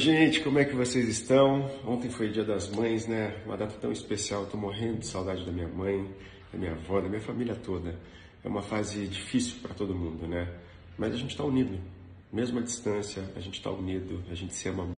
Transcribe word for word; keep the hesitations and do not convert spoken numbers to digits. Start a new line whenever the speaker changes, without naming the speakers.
Gente, como é que vocês estão? Ontem foi Dia das Mães, né? Uma data tão especial. Tô morrendo de saudade da minha mãe, da minha avó, da minha família toda. É uma fase difícil para todo mundo, né? Mas a gente tá unido. Mesmo à distância, a gente tá unido, a gente se ama